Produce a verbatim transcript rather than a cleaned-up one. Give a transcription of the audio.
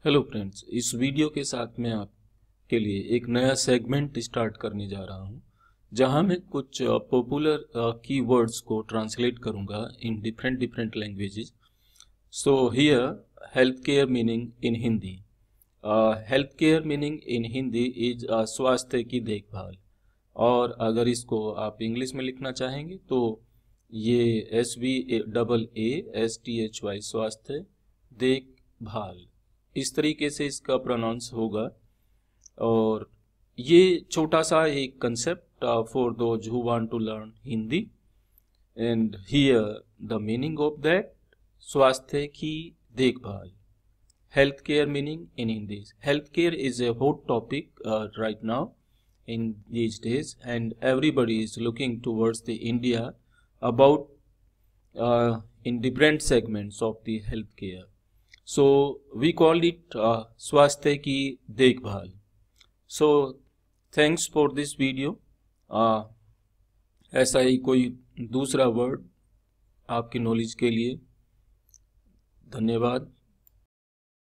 Hello friends, इस video के साथ मैं आपके लिए एक नया सेगमेंट स्टार्ट करने जा रहा हूं, जहां मैं कुछ पॉपुलर कीवर्ड्स को ट्रांसलेट करूंगा in different different languages. So here health care meaning in Hindi. Health care meaning in Hindi is स्वास्थ्य की देखभाल, और अगर इसको आप इंग्लिश में लिखना चाहेंगे तो ये S V double A S T H Y स्वास्थ्य देखभाल, इस तरीके से इसका प्रोनाउंस होगा। और ये छोटा सा एक concept for those who want to learn Hindi. And here the meaning of that, स्वास्थ्य की देखभाल, health care meaning in Hindi. Health care is a hot topic right now in these days, and everybody is looking towards the India about uh, in different segments of the healthcare. So we call it uh, स्वास्थ्य की देखभाल. So thanks for this video. uh, ऐसा ही कोई दूसरा word आपकी knowledge के लिए। धन्यवाद।